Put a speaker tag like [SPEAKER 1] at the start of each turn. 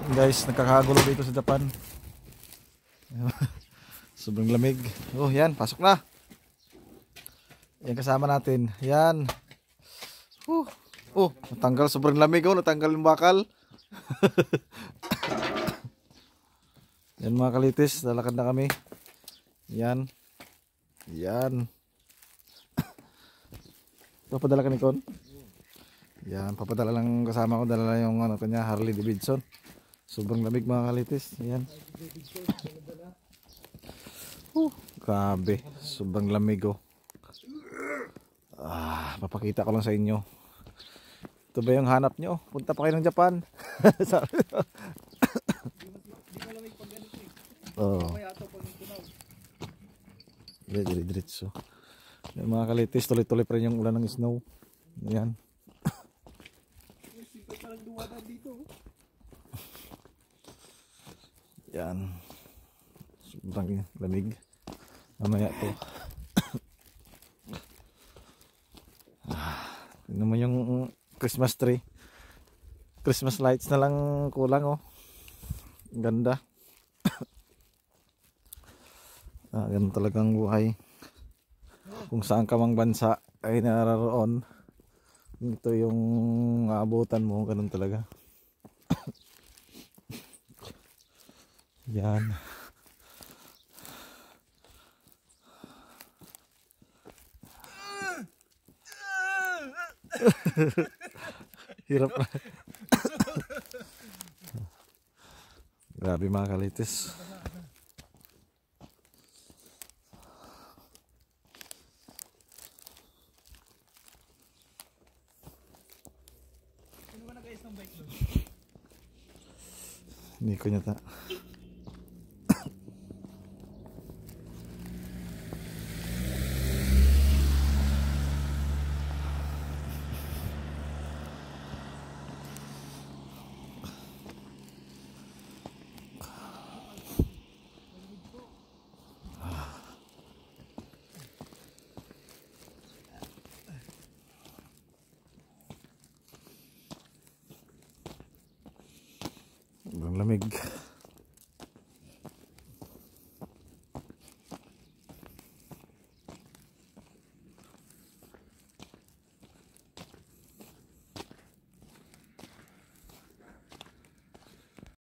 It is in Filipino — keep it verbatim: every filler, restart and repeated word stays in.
[SPEAKER 1] Guys, nagkakagulo dito sa Japan. Sobrang lamig. Oh, yan, pasok na. Yan kasama natin. Yan. Uh, oh, natanggal, sobrang lamig oh, natanggal yung bakal. Yan mga kalitis, lalakad na kami. Yan. Yan. Papadala ka ni Kon? Yan, papadala lang kasama ko, dala lang yung ano kanya, Harley Davidson. Sobrang lamig mga kalitis. Yan. Uh, grabe, sobrang lamig oh. Ah, papakita ko lang sa inyo. Ito ba yung hanap nyo? Punta pa kayo ng Japan. Oh. Yeah, diretso. Yung mga kalitis, tuloy-tuloy pa rin yung ulan ng snow. Ayan. Yan. Sobrang lamig. Mamaya to. Tignan mo yung Christmas tree. Christmas lights na lang kulang oh. Ganda. Ah, ganun talagang buhay. Kung saan ka mang bansa ay nararoon, ito yung aabutan mo, ganun talaga. Yan. Hirap na. Grabe mga kalitis. Hindi ko nyata. Sobrang lamig.